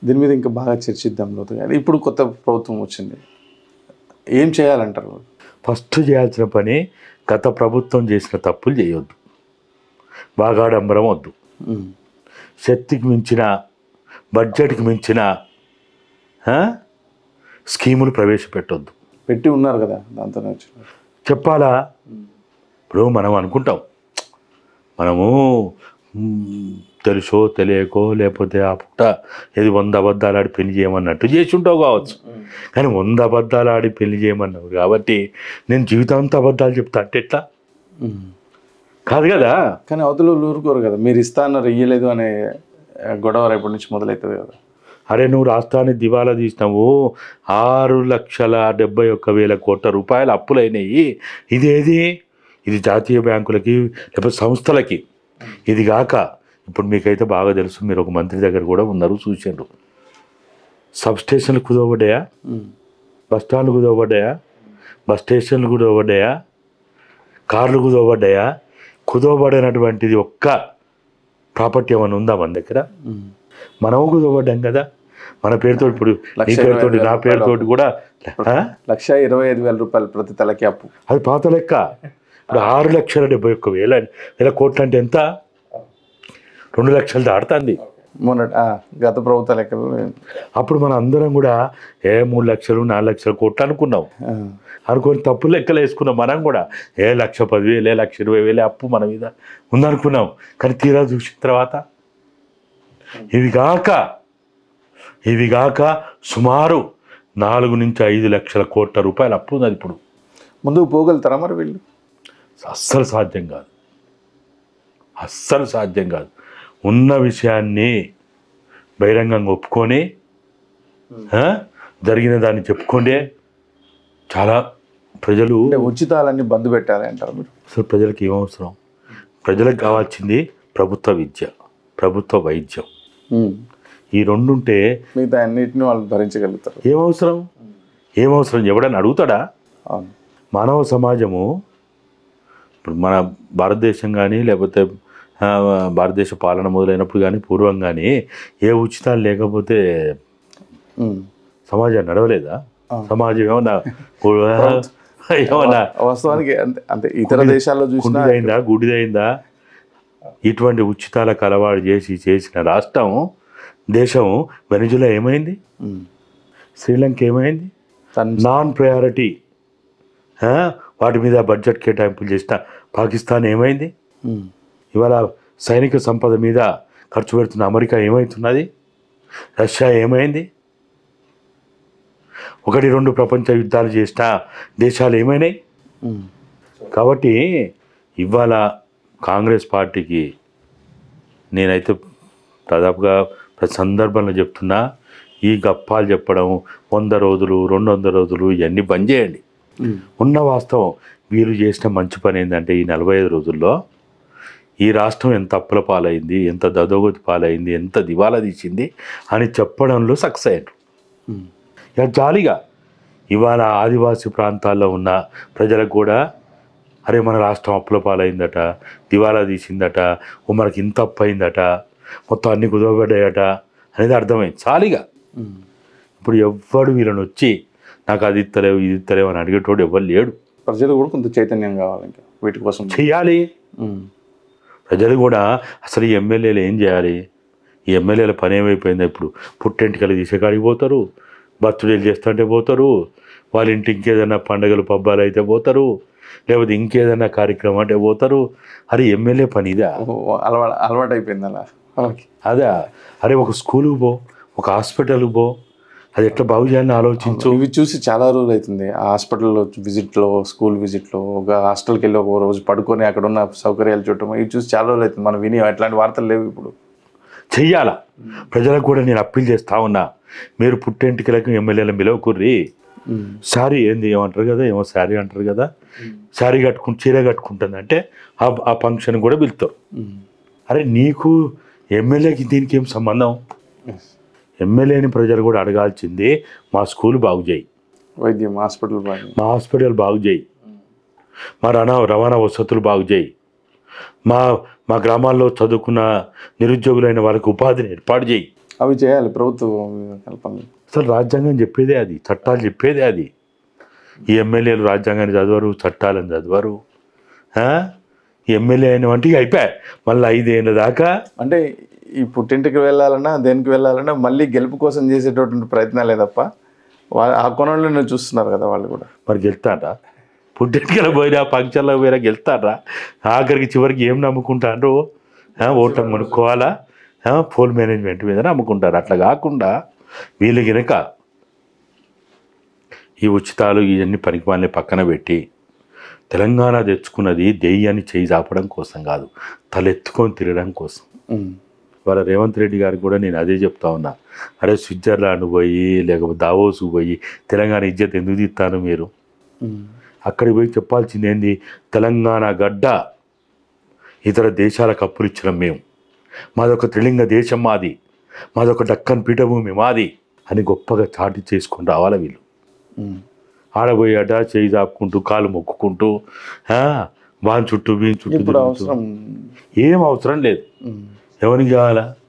దీని మీద ఇంకా బాగా చర్చిద్దాం లోతుగా. ఇప్పుడు కొత్త ప్రభుత్వం వచ్చింది, ఏం చేయాలంటారు? ఫస్ట్ చేయాల్సిన పని గత ప్రభుత్వం చేసిన తప్పులు చేయొద్దు, బాగా ఆడంబరం వద్దు, శక్తికి మించిన బడ్జెట్కి మించిన స్కీములు ప్రవేశపెట్టొద్దు. పెట్టి ఉన్నారు కదా, దాంతోనే వచ్చిన చెప్పాలా? ఇప్పుడు మనం అనుకుంటాం, మనము తెలుసో తెలియకో లేకపోతే ఆ పుట్ట ఏది 100 అబద్ధాలు ఆడి పెళ్లి చేయమన్నట్టు చేసి ఉంటావు కావచ్చు, కానీ 100 అబద్ధాలు ఆడి పెళ్లి చేయమన్నావు కాబట్టి నేను జీవితాంతం అబద్ధాలు చెప్తా అంటే ఎట్లా? కాదు కదా. కానీ అవతల ఊరుకోరు కదా, మీరు ఇస్తా అన్నారు ఇయ్యలేదు అనే గొడవ రేపటి నుంచి మొదలవుతుంది కదా. అరే నువ్వు రాష్ట్రాన్ని దివాలా తీసినావు, 6,71,000 కోట్ల రూపాయలు అప్పులైనాయి. ఇదేది? ఇది జాతీయ బ్యాంకులకి లేకపోతే సంస్థలకి. ఇది కాక ఇప్పుడు మీకైతే బాగా తెలుసు, మీరు ఒక మంత్రి దగ్గర కూడా ఉన్నారు, చూసిండ్రు. సబ్ స్టేషన్లు కుదవబడ్డాయా? బస్ స్టాండ్లు కుదవబడ్డాయా? బస్ స్టేషన్లు కుదవబడ్డాయా? కార్లు కుదవబడ్డాయా? కుదవబడినటువంటిది ఒక్క ప్రాపర్టీ ఏమైనా ఉందా మన దగ్గర? మనము కుదవబడ్డాం కదా, మన పేరుతో. ఇప్పుడు నీ పేరుతోటి నా పేరుతోటి కూడా 1,25,000 రూపాయలు ప్రతి తలకి అప్పు. అది పాత లెక్క. ఇప్పుడు 6,71,000 కోట్లు అంటే ఎంత? 2 లక్షలు దాడుతుంది మొన్న గత ప్రభుత్వ లెక్కలు. అప్పుడు మనం అందరం కూడా 3 లక్షలు 4 లక్షల కోట్లు అనుకున్నాం. అనుకొని తప్పు లెక్కలు వేసుకున్నాం. మనం కూడా 1,10,000 1,20,000 అప్పు మన మీద ఉందనుకున్నాం. కానీ తీరా చూసిన తర్వాత ఇవి కాక సుమారు 4 నుంచి 5 లక్షల కోట్ల రూపాయలు అప్పు ఉన్నది. ఇప్పుడు ముందుకు పోగలుగుతారా మరి వీళ్ళు? అస్సలు సాధ్యం కాదు, అస్సలు సాధ్యం కాదు. ఉన్న విషయాన్ని బహిరంగంగా ఒప్పుకొని జరిగిన దాన్ని చెప్పుకుంటే చాలా ప్రజలు. ఉచితాలన్నీ బంద్ పెట్టాలి అంటారు మీరు? అసలు ప్రజలకు ఏమవసరం? ప్రజలకు కావాల్సింది ప్రభుత్వ విద్య, ప్రభుత్వ వైద్యం. ఈ రెండుంటే మిగతా అన్నిటిని వాళ్ళు భరించగలుగుతారు. ఏమవసరం ఎవడని అడుగుతాడా? మానవ సమాజము ఇప్పుడు మన భారతదేశం కానీ లేకపోతే భారతదేశ పాలన మొదలైనప్పుడు కానీ పూర్వం కానీ ఏ ఉచితాలు లేకపోతే సమాజం నడవలేదా? సమాజం ఏమన్నా వాస్తవానికి అంటే ఇతర దేశాల్లో చూసినా గుడిదైందా? ఇటువంటి ఉచితాలకు అలవాటు చేసిన రాష్ట్రం దేశం వెనిజులా ఏమైంది? శ్రీలంక ఏమైంది? నాన్ ప్రయారిటీ వాటి మీద బడ్జెట్ కేటాయింపులు చేసిన పాకిస్తాన్ ఏమైంది? ఇవాళ సైనిక సంపద మీద ఖర్చు పెడుతున్న అమెరికా ఏమవుతున్నది? రష్యా ఏమైంది? 1-2 ప్రపంచ యుద్ధాలు చేసిన దేశాలు ఏమైనాయి? కాబట్టి ఇవాళ కాంగ్రెస్ పార్టీకి నేనైతే దాదాపుగా ప్రతి సందర్భంలో చెప్తున్నా, ఈ గప్పాలు చెప్పడం 100 రోజులు 200 రోజులు ఇవన్నీ బంద్ చేయండి. ఉన్న వాస్తవం వీళ్ళు చేసిన మంచి పని ఏంటంటే ఈ 45 రోజుల్లో ఈ రాష్ట్రం ఎంత అప్పుల పాలైంది, ఎంత దదోగతి పాలైంది, ఎంత దివాలా తీసింది అని చెప్పడంలో సక్సెస్ అయ్యారు. ఇక జాలీగా ఇవాళ ఆదివాసీ ప్రాంతాల్లో ఉన్న ప్రజలకు కూడా అరే మన రాష్ట్రం అప్పుల పాలైందట, దివాలా తీసిందట, మనకి ఇంత అప్పు అయిందట, మొత్తం అన్ని కుదవబడ్డాయట అనేది అర్థమైంది చాలీగా. ఇప్పుడు ఎవ్వడు వీళ్ళని వచ్చి నాకు అది ఇస్తలేవు ఇది ఇస్తలేవు అని అడిగేటోడు ఎవ్వరు లేడు. ప్రజలు కూడా కొంత చైతన్యం కావాలి, ఇంకా వీటి కోసం చెయ్యాలి. ప్రజలు కూడా అసలు ఈ ఎమ్మెల్యేలు ఏం చేయాలి? ఈ ఎమ్మెల్యేల పని ఏమైపోయిందో, ఇప్పుడు పుట్టెంటికలు తీసేకాడికి పోతారు, బర్త్డేలు చేస్తుంటే పోతారు, వాళ్ళ ఇంటి ఇంకేదైనా పండుగలు పబ్బాలు అయితే పోతారు, లేకపోతే ఇంకేదైనా కార్యక్రమం అంటే పోతారు. అరే ఎమ్మెల్యే పని ఇదా? అలవాటు అయిపోయింది అలా. అదే అరే ఒక స్కూల్కి పో, ఒక హాస్పిటల్కి పో, అది ఎట్లా బాగు చేయాలని ఆలోచించు. ఇవి చూసి చాలా రోజులు అవుతుంది. ఆ హాస్పిటల్లో విజిట్లో, స్కూల్ విజిట్లో, ఒక హాస్టల్కి వెళ్ళి ఒక రోజు పడుకొని అక్కడ ఉన్న సౌకర్యాలు చూడటం, ఇవి చూసి చాలా రోజులు అవుతుంది. మనం విని అట్లాంటి వార్తలు లేవు. ఇప్పుడు చెయ్యాలా? ప్రజలకు కూడా నేను అప్పీల్ చేస్తా ఉన్నా, మీరు పుట్టెంటికలకు ఎమ్మెల్యేలను పిలవకుర్రి. శారీ ఏంది ఏమంటారు కదా, ఏమో శారీ అంటారు కదా, శారీ చీర కట్టుకుంటుంది అంటే ఆ ఫంక్షన్ కూడా పిలుతారు. అరే నీకు ఎమ్మెల్యేకి దీనికి ఏం సంబంధం? ఎమ్మెల్యేని ప్రజలు కూడా అడగాల్సింది మా స్కూల్ బాగు చేయి, వైద్యం మా హాస్పిటల్ బాగు చేయి, మా రవాణా వసతులు బాగు చేయి, మా గ్రామాల్లో చదువుకున్న నిరుద్యోగులైన వాళ్ళకి ఉపాధిని ఏర్పాటు చేయి. అవి చేయాలి ప్రభుత్వం కల్పన. అసలు రాజ్యాంగం చెప్పేదే అది, చట్టాలు చెప్పేదే అది. ఈ ఎమ్మెల్యేలు రాజ్యాంగాన్ని చదవరు, చట్టాలను చదవరు. ఈ ఎమ్మెల్యే అయిన వంటికి అయిపోయాయి. మళ్ళీ 5 ఏళ్ళ దాకా అంటే ఈ పుట్టింటికి వెళ్ళాలన్నా దేనికి వెళ్ళాలన్నా మళ్ళీ గెలుపు కోసం చేసేటటువంటి ప్రయత్నాలే తప్ప ఆ కోణంలో చూస్తున్నారు కదా వాళ్ళు కూడా. మరి గెలుతారా? పుట్టింటికి పోయినా ఫంక్షన్లో పోయినా గెలుతారా? ఆఖరికి చివరికి ఏం నమ్ముకుంటారు? ఓట్లను కొనుక్కోవాలా, పోల్ మేనేజ్మెంట్ మీద నమ్ముకుంటారు. అట్లా కాకుండా వీళ్ళు కనుక ఈ ఉచితాలు ఇవన్నీ పనికిమాలని పక్కన పెట్టి తెలంగాణ తెచ్చుకున్నది దెయ్యాన్ని చేయి చాపడం కోసం కాదు, తలెత్తుకొని తిరగడం కోసం. వాళ్ళ రేవంత్ రెడ్డి గారికి కూడా నేను అదే చెప్తా ఉన్నా. అరే స్విట్జర్లాండ్ పోయి లేకపోతే దావోస్కు పోయి తెలంగాణ ఇజ్జత్ ఎందుకు తీస్తాను మీరు? అక్కడికి పోయి చెప్పాల్సింది ఏంది? తెలంగాణ గడ్డ ఇతర దేశాలకు అప్పులు ఇచ్చినాం మేము, మాదొక త్రిలింగ దేశం మాది, మాదొక డక్కన్ పీఠభూమి మాది అని గొప్పగా చాటి చేసుకొని రావాలి వీళ్ళు. ఆడబోయాట చేయి చాపుకుంటూ కాలు మొక్కుకుంటూ వాని చుట్టూ వీని చుట్టూ ఏం అవసరం లేదు. ఎవరికి కావాలా?